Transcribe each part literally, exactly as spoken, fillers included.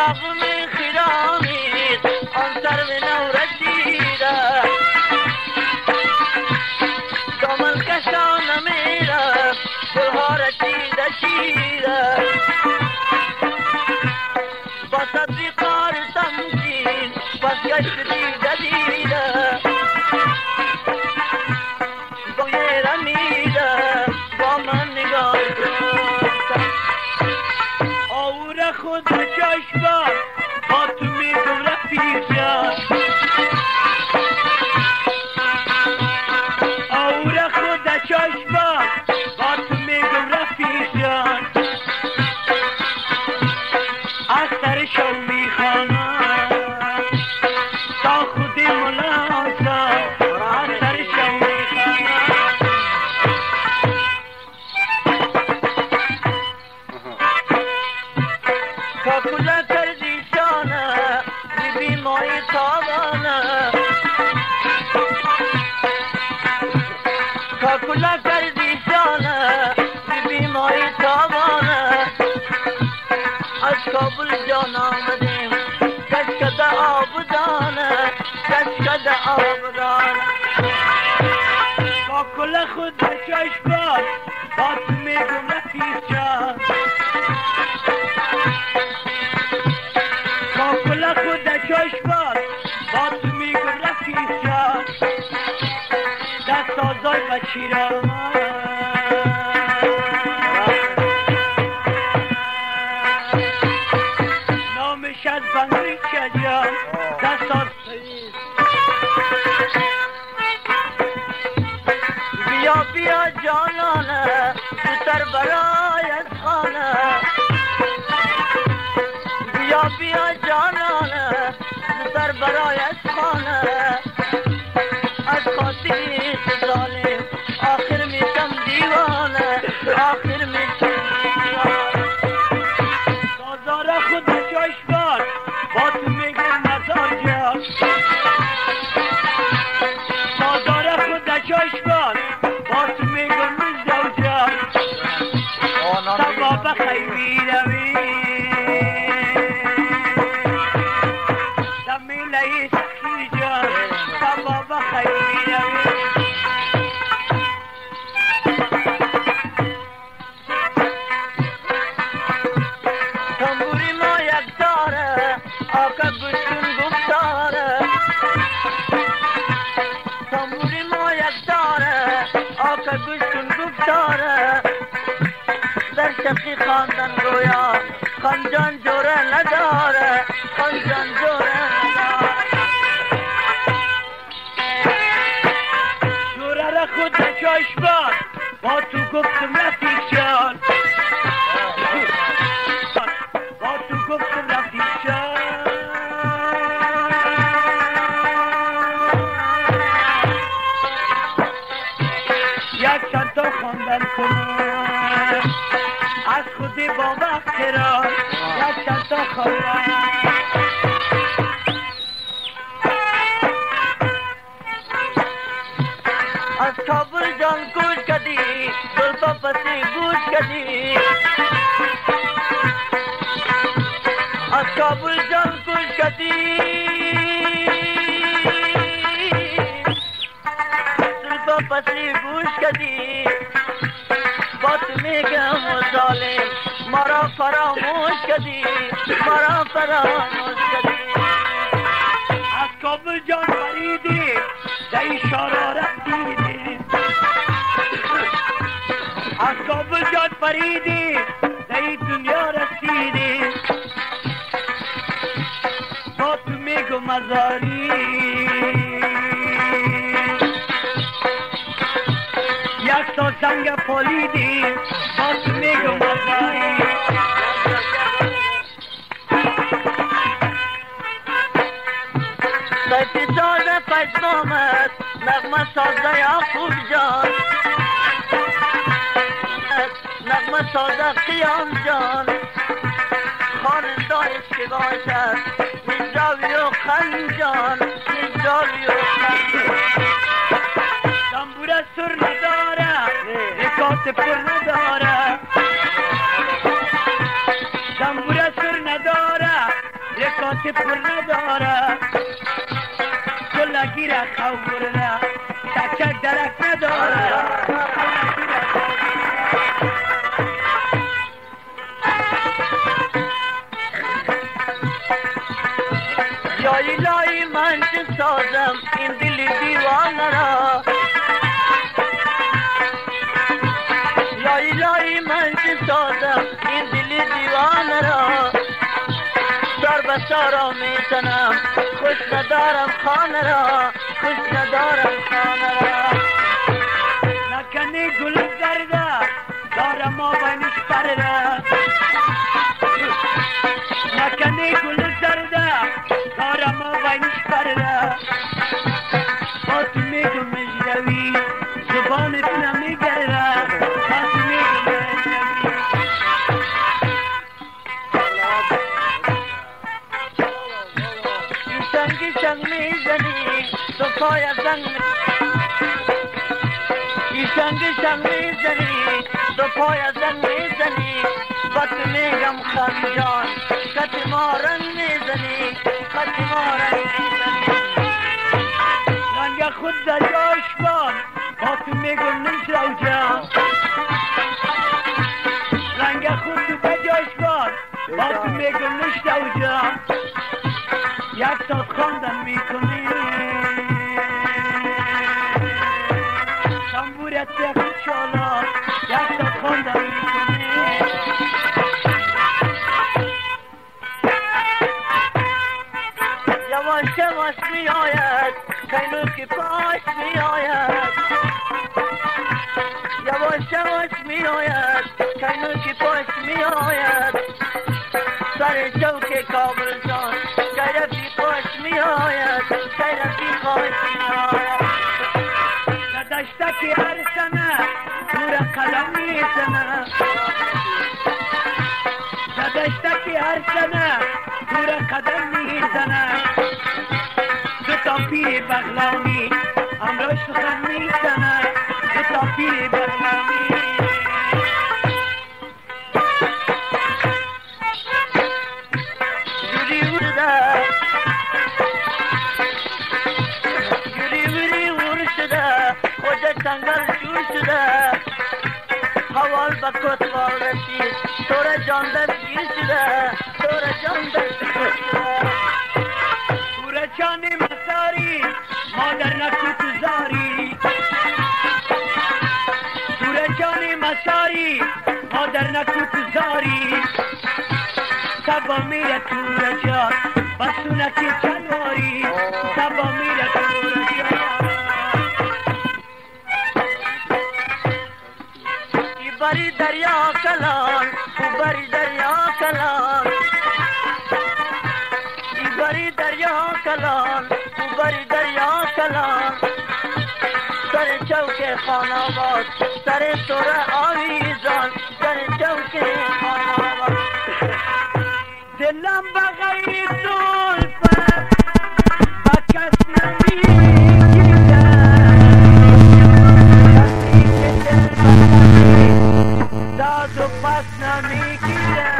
باغم خرامی آن سر به نو رسیده دامن کشانه میره گلها رسیده چیده با صدری قار تمکین بس گشت دیده دیده بایر میده با من نگاه کن آور خود چشم با تو میگم رفیق جان آور خود چشم با تو میگم رفیق جان از سر شو میخوانم تا خودی ملاسا از سر شو میخوانم کاکولا کردی شانه بی مای تابانه کاکولا کردی شانه بی مای تابانه از کابل جان آمدیم کشکده آب دانه کشکده آب دانه کاکل خود چشمان با تو میگم رفیق جان کاکل خود چشمان با تو میگم رفیق جان دست آزای بچی را شد بنگی چجا دستان بیا بیا جانانه دوتر برایت خانه بیا بیا جانانه دوتر برایت خانه از خاطری ظالم آخر میشم دیوانه آخر میشم دیوانه بازار خود چشمان با تو میگم مزار جان بازار خود چشمان با تو میگم مزار جان سبا بخیری روی زمیله سخی جان سبا بخیری روی تنبوری ما یک داره آقا گوشتون گفتاره تنبوری ما یک داره آقا گوشتون گفتاره در شقی خاندن گویا خانجان جوره نداره خانجان جوره نداره جوره را خود چشمان با تو گفتم رفیق جان با تو گفتم رفیق جان یک چند تا خواندن کنم از خودی با وقت را یک چند تا خواندن از کابل جان گوش کردی دلتا پسی گوش کردی از کابل جان گوش کردی دلتا پسی گوش کردی با تو میگم ظالم مرا فراموش کردی مرا فراموش کردی از کابل جان فریدی دهی شرارت دیدی از کابل جان فریدی دهی دنیا رسیدی با تو میگم مزاری یک تا سنگ پالیدی با تو میگم مزاری سیتی سازه پشمامت نغمه سازه یعقوب جان نغمه سازه قیام جان خاندایش که باشد نجاوی و خنجان نجاوی و خنجان دنبوره سر نداره رکات پر نداره دنبوره سر نداره حیات پر نداره کلگی را خوره تکک درک نداره یا الهی من چه سازم این دل دیوانه را یا الهی من چه سازم این دل دیوانه را سر به سارا میتنم خوش ندارم خانه را خوش ندارم خانه را نکنی گل زرده دارم ما بینش پرده نکنی گل زرده دارم ما بینش پرده با تو میگو مجروی زبانت نمیگره با تو میگو مجروی سنگی سنگ میزنی تو پای زنگ ای سنگی سنگ میزنی تو پای زنگ میزنی بات میگم خان جان کت ما رنگ میزنی کت ما رنگ میزنی رنگ خود در جاش بان با تو میگم نیست رو جان رنگ خود در جاش بان با تو میگم نیست رو جان یک ساعت خواندن میکنی تنبورت یک چالا یک ساعت خواندن میکنی یواش یواش میآید کینو که پاش میآید یواش یواش میآید کینو که پاش میآید سر چوک کابل جان شرفی خوش میآید شرفی خوش میآید ندشتکی هر سنه دور قدم میزنه ندشتکی هر سنه دور قدم میزنه دو تا پیر بغلامی همراش سخن میزنه دو تا پیر بغلامی سنگر جور شده حوال با کتوال رسید تور جان دستگیر شده تور جان دستگیر شده تور جان مساری مادر نکو تزاری تور جان مساری مادر نکو تزاری سبا میره تور جان بسونکی جنواری سبا میره تور جان بری دریا کلان بری دریا کلان بری دریا کلان بری دریا کلان سر چوک خاناباد سر سر آویزان سر چوک خاناباد دلم بغیر زلفت با کس نمیگیرم داد و پس نمیگیره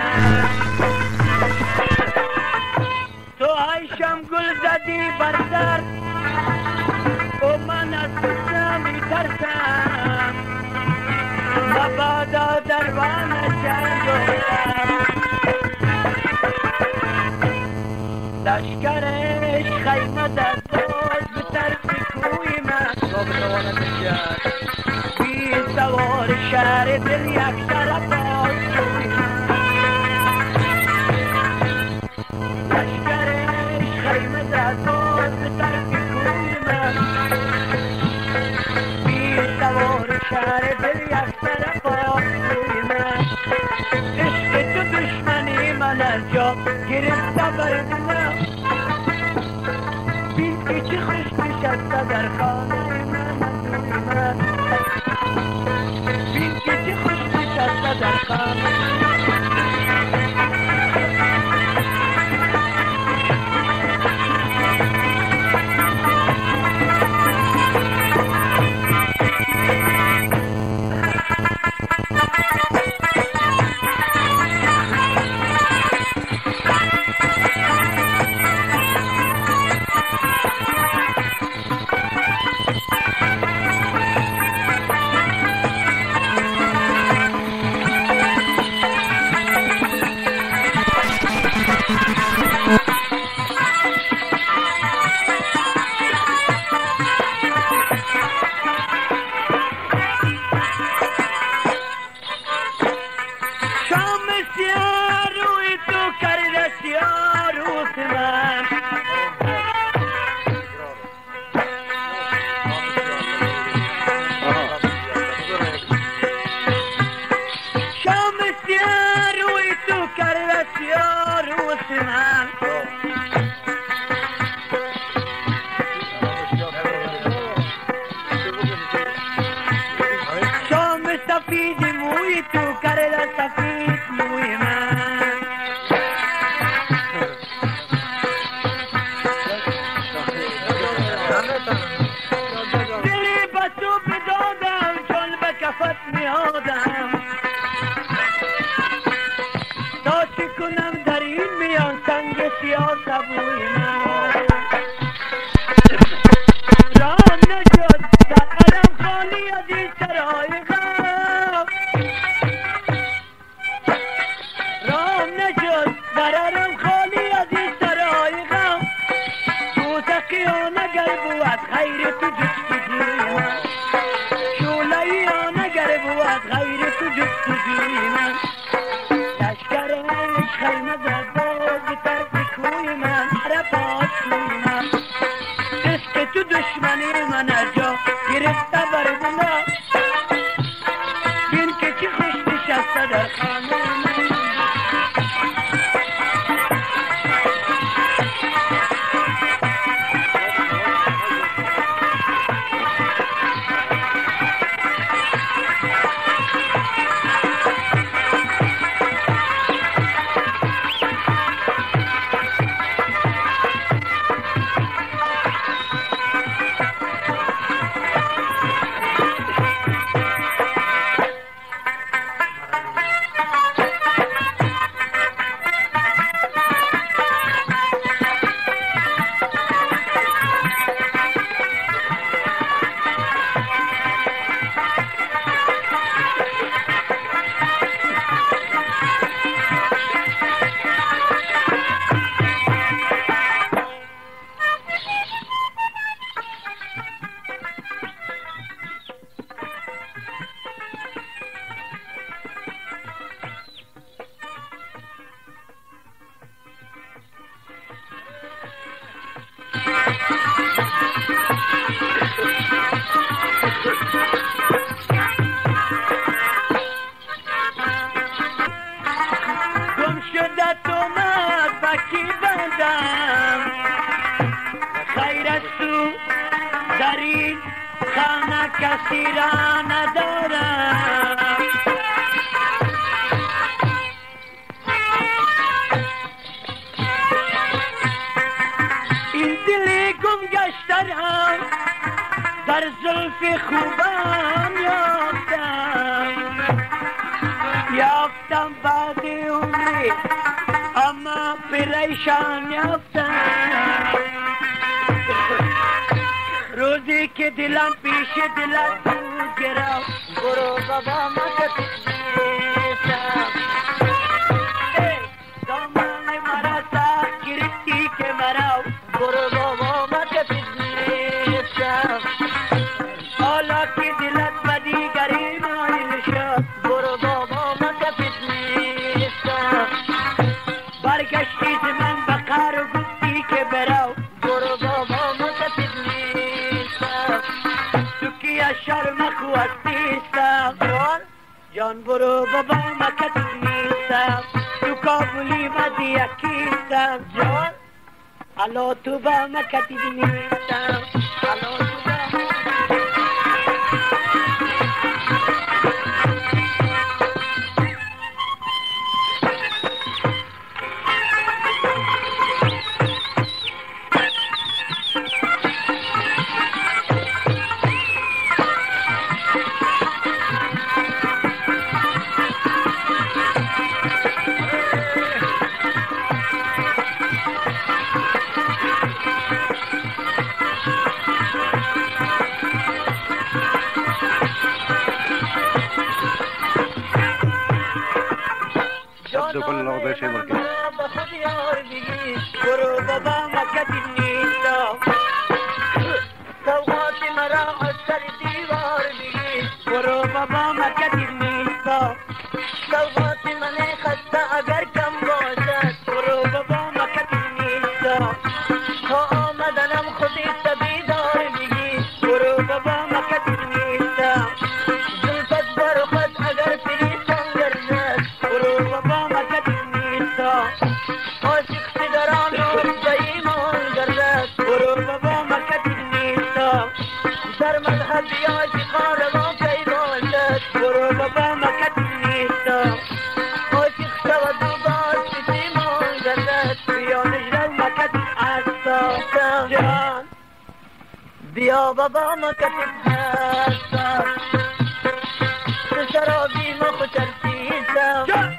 تو عیشم گل زدی بر سر و من از تو نمیترسم مبادا دربان جنگ لشکرش خیمه در داد به طرف کوی من بی سوار شهر دل یک طرف آز لشکرش خیمه در داد به طرف کوی من بی سوار شهر دل یک طرف آز من عشق تو دشمنی من از جا گرفته بر دلم بین که چه خوش نشسته در خانه من من بین که چه خوش نشسته در خانه سفید موی تو کرده سفید موی من دلی به تو بدادم چون به کفت میادم تا چی کنم در این میان سنگ سیاه سبوی من رام نشد در علم خالی از این سرای غم رام نشد در علم خالی از این سرای غم دوزخیان اگر بود خیر تو جستجوی من شولهیان اگر بود خیر تو جستجوی من لشکر خیمه زد باز طرف کوی من عرفات کوی من عشق تو دشمنی من ارجا گرفته بر بنا بین که چی خوش نشسته در خانه من گم شده تو مد بکی بندم خیر از تو در این خانه کسی را ندارم این دل گم گشتم در زلف خوبم یافتم یافتم بعد عمری اما پریشان یافتم روزی که دلم پیش دلم بود گرم برو بابا مکت نیستم دامن مرا سخت گرفتی که مرا برو بابا مکت نیستم حالا که دلت به دیگری مایل شد برو بابا مکت نیستم برگشتی ز من به قهر و گفتی که برو برو بابا مکت نیستم تو که از شرم خواستی جان برو بابا مکت نیستم تو کابلی مدی یکیستم جان الو تو با مکت نیستم الو تو با كل الأوضاع شيء مركز برو بابا مكة النيسة سوغاتي مراعي سر ديوار بي برو بابا مكة النيسة سوغاتي مني خسته اگر کم باشد برو بابا مكة النيسة تا آمدنم خودی سبیدار بگی برو بابا مكة النيسة زلفت برخت اگر پریشان گردد برو بابا مكة النيسة عاشق سدران و ایمان گردد برو بابا مكة النيسة در مذهب عاشقان ما کی باشد برو بابا مکتب نیستم عاشق شود و باز بسیمان گردد بیا نجرم مکتب هستم جهان بیا بابا مکتب هستم شرابی ما خوشرسیستم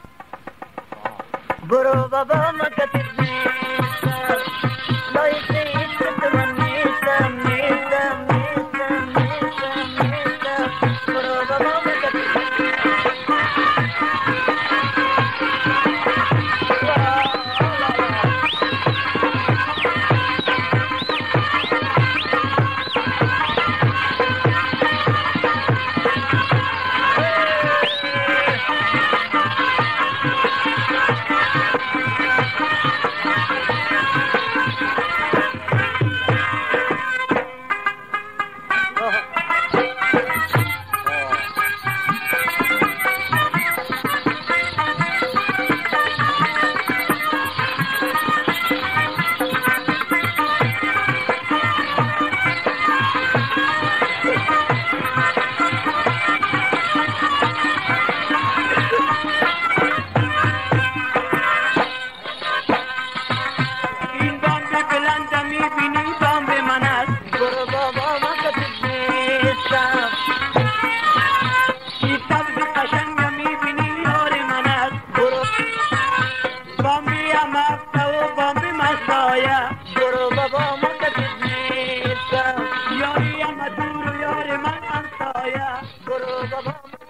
برو بابا مکتب نیستم لایق نیست من نیستم نیستم نیستم نیستم نیستم برو بابا مکتب برو بابا مکتب نیستم یاری اما دور و یار من همسایه برو بابا